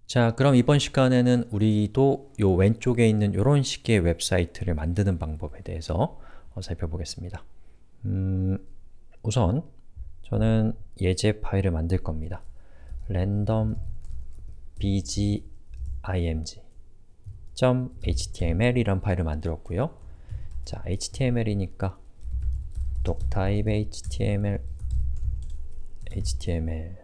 자, 그럼 이번 시간에는 우리도 요 왼쪽에 있는 이런 식의 웹사이트를 만드는 방법에 대해서 살펴보겠습니다. 우선 저는 예제 파일을 만들 겁니다. random bgimg.html 이란 파일을 만들었고요. 자, html이니까 doctype html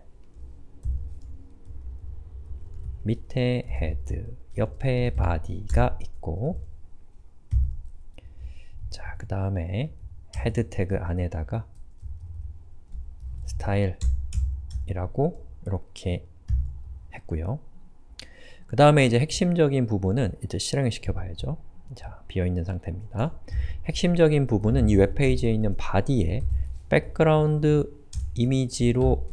밑에 head, 옆에 body가 있고, 자, 그 다음에 head 태그 안에다가 style이라고 이렇게 했고요. 그 다음에 이제 핵심적인 부분은 이제 실행을 시켜봐야죠. 자, 비어있는 상태입니다. 핵심적인 부분은 이 웹페이지에 있는 body에 백그라운드 이미지로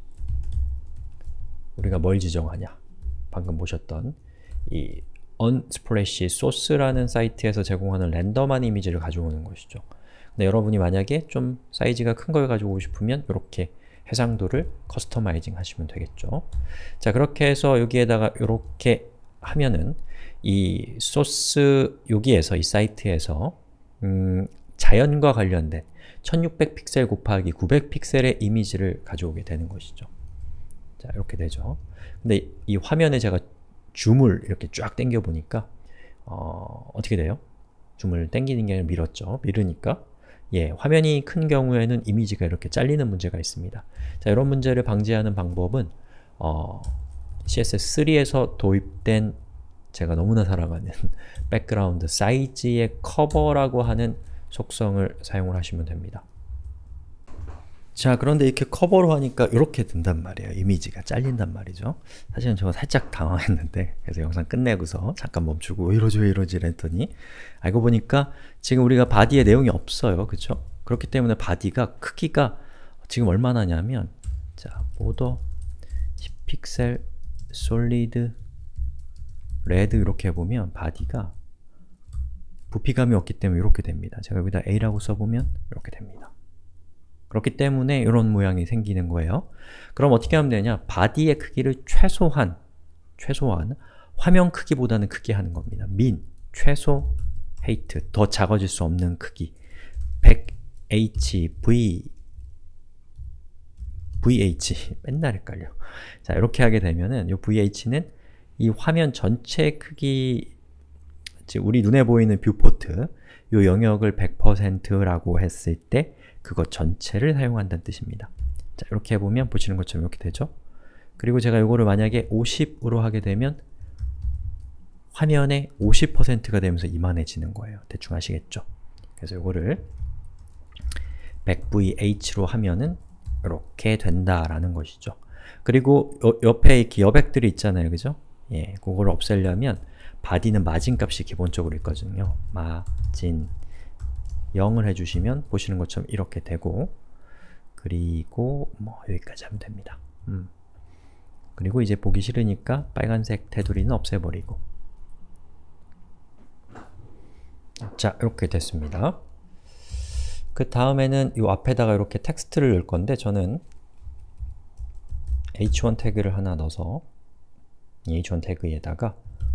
우리가 뭘 지정하냐? 방금 보셨던 이 unsplash source라는 사이트에서 제공하는 랜덤한 이미지를 가져오는 것이죠. 근데 여러분이 만약에 좀 사이즈가 큰 걸 가져오고 싶으면 이렇게 해상도를 커스터마이징 하시면 되겠죠. 자, 그렇게 해서 여기에다가 이렇게 하면은 이 소스 여기에서 이 사이트에서 자연과 관련된 1600 픽셀 곱하기 900 픽셀의 이미지를 가져오게 되는 것이죠. 자, 이렇게 되죠. 근데 이 화면에 제가 줌을 이렇게 쫙 당겨 보니까 어떻게 돼요? 줌을 당기는 게 아니라 밀었죠. 밀으니까 화면이 큰 경우에는 이미지가 이렇게 잘리는 문제가 있습니다. 자, 이런 문제를 방지하는 방법은 CSS3에서 도입된 제가 너무나 사랑하는 백그라운드 사이즈의 커버라고 하는 속성을 사용을 하시면 됩니다. 자, 그런데 이렇게 커버로 하니까 이렇게 든단 말이에요. 이미지가 잘린단 말이죠. 사실은 저거 살짝 당황했는데 그래서 영상 끝내고서 잠깐 멈추고 왜 이러지 했더니 알고 보니까 지금 우리가 바디에 내용이 없어요. 그쵸? 그렇기 때문에 바디가 크기가 지금 얼마나 냐면 자, 보더 10픽셀 솔리드 레드 이렇게 해보면 바디가 부피감이 없기 때문에 이렇게 됩니다. 제가 여기다 A라고 써보면 이렇게 됩니다. 그렇기 때문에 이런 모양이 생기는 거예요. 그럼 어떻게 하면 되냐? 바디의 크기를 최소한 화면 크기보다는 크게 하는 겁니다. min, 최소, height, 더 작아질 수 없는 크기 100h, vh, 맨날 헷갈려. 자, 이렇게 하게 되면은 이 vh는 이 화면 전체 크기, 즉 우리 눈에 보이는 뷰포트 이 영역을 100%라고 했을 때 그거 전체를 사용한다는 뜻입니다. 자, 이렇게 해보면 보시는 것처럼 이렇게 되죠? 그리고 제가 이거를 만약에 50으로 하게 되면 화면의 50%가 되면서 이만해지는 거예요. 대충 아시겠죠? 그래서 이거를 100VH로 하면은 이렇게 된다라는 것이죠. 그리고 옆에 이렇게 여백들이 있잖아요. 그죠? 그거를 없애려면 바디는 마진 값이 기본적으로 있거든요. 마진 0을 해주시면 보시는 것처럼 이렇게 되고 그리고 뭐 여기까지 하면 됩니다. 그리고 이제 보기 싫으니까 빨간색 테두리는 없애버리고 자, 이렇게 됐습니다. 그 다음에는 이 앞에다가 이렇게 텍스트를 넣을 건데 저는 h1 태그를 하나 넣어서 이 h1 태그에다가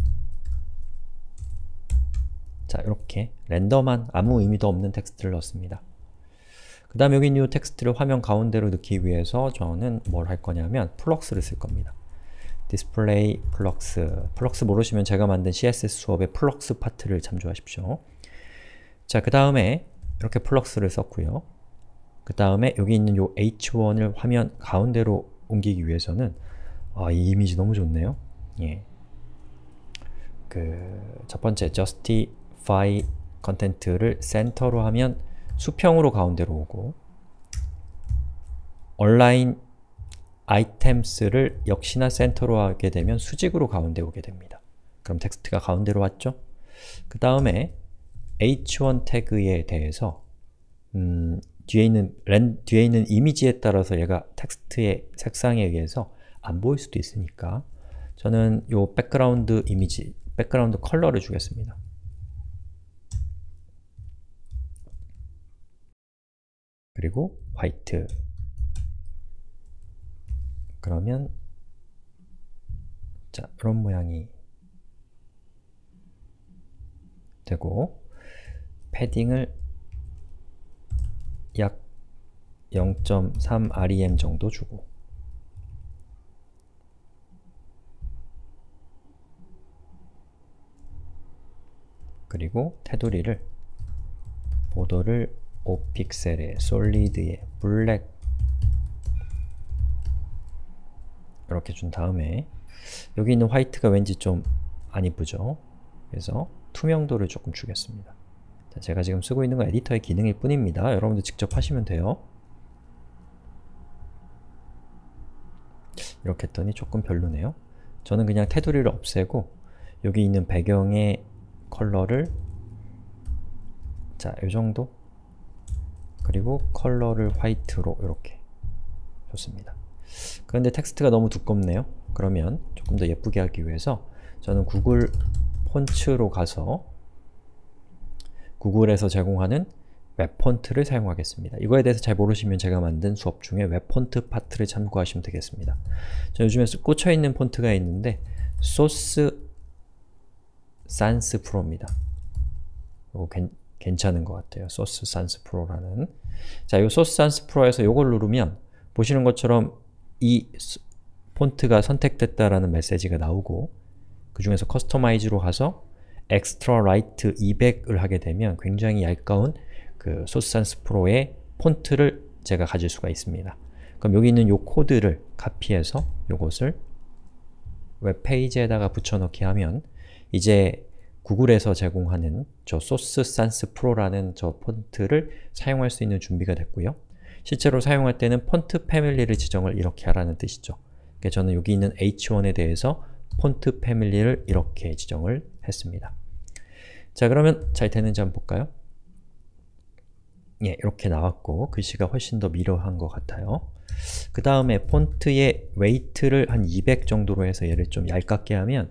자, 이렇게 랜덤한 아무 의미도 없는 텍스트를 넣습니다. 그 다음 여기 있는 이 텍스트를 화면 가운데로 넣기 위해서 저는 뭘 할 거냐면 플럭스를 쓸 겁니다. display 플럭스, 플럭스 모르시면 제가 만든 CSS 수업의 플럭스 파트를 참조하십시오. 자, 그 다음에 이렇게 플럭스를 썼고요. 그 다음에 여기 있는 이 h1을 화면 가운데로 옮기기 위해서는 이 이미지 너무 좋네요. 첫 번째 justify content를 센터로 하면 수평으로 가운데로 오고 align items를 역시나 센터로 하게 되면 수직으로 가운데 오게 됩니다. 그럼 텍스트가 가운데로 왔죠? 그 다음에 h1 태그에 대해서 뒤에 있는 이미지에 따라서 얘가 텍스트의 색상에 의해서 안 보일 수도 있으니까 저는 요 백그라운드 이미지, 백그라운드 컬러를 주겠습니다. 그리고 화이트. 그러면 자, 이런 모양이 되고 패딩을 약 0.3 rem 정도 주고 그리고 테두리를 보더를 5픽셀에 솔리드에 블랙 이렇게 준 다음에 여기 있는 화이트가 왠지 좀 안 이쁘죠? 그래서 투명도를 조금 주겠습니다. 자, 제가 지금 쓰고 있는 건 에디터의 기능일 뿐입니다. 여러분들 직접 하시면 돼요. 이렇게 했더니 조금 별로네요. 저는 그냥 테두리를 없애고 여기 있는 배경의 컬러를 자, 요정도 그리고 컬러를 화이트로 이렇게 좋습니다. 그런데 텍스트가 너무 두껍네요. 그러면 조금 더 예쁘게 하기 위해서 저는 구글 폰츠로 가서 구글에서 제공하는 웹폰트를 사용하겠습니다. 이거에 대해서 잘 모르시면 제가 만든 수업 중에 웹폰트 파트를 참고하시면 되겠습니다. 저 요즘에 꽂혀있는 폰트가 있는데 소스 산스 프로입니다. 이거 괜찮은 것 같아요. 소스 산스 프로라는. 자, 이 소스 산스 프로에서 이걸 누르면 보시는 것처럼 이 폰트가 선택됐다라는 메시지가 나오고 그 중에서 커스터마이즈로 가서 엑스트라 라이트 200을 하게 되면 굉장히 얇가운 그 소스 산스 프로의 폰트를 제가 가질 수가 있습니다. 그럼 여기 있는 이 코드를 카피해서 이것을 웹페이지에다가 붙여넣기 하면 이제 구글에서 제공하는 저 소스 산스 프로라는 저 폰트를 사용할 수 있는 준비가 됐고요. 실제로 사용할 때는 폰트 패밀리를 지정을 이렇게 하라는 뜻이죠. 그러니까 저는 여기 있는 H1에 대해서 폰트 패밀리를 이렇게 지정을 했습니다. 자, 그러면 잘 되는지 한번 볼까요? 예, 이렇게 나왔고 글씨가 훨씬 더 미려한 것 같아요. 그 다음에 폰트의 웨이트를 한 200 정도로 해서 얘를 좀 얇게 하면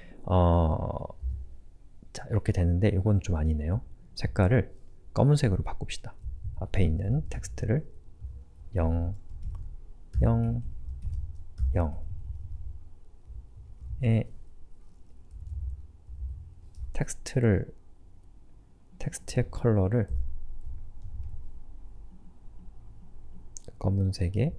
자, 이렇게 되는데 이건 좀 아니네요. 색깔을 검은색으로 바꿉시다. 앞에 있는 텍스트를 0, 0, 0에 텍스트의 컬러를 검은색에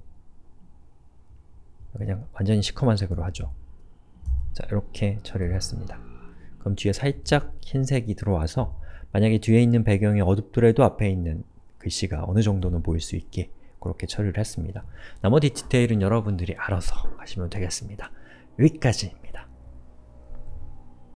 그냥 완전히 시커먼 색으로 하죠. 자, 이렇게 처리를 했습니다. 그럼 뒤에 살짝 흰색이 들어와서 만약에 뒤에 있는 배경이 어둡더라도 앞에 있는 글씨가 어느 정도는 보일 수 있게 그렇게 처리를 했습니다. 나머지 디테일은 여러분들이 알아서 하시면 되겠습니다. 여기까지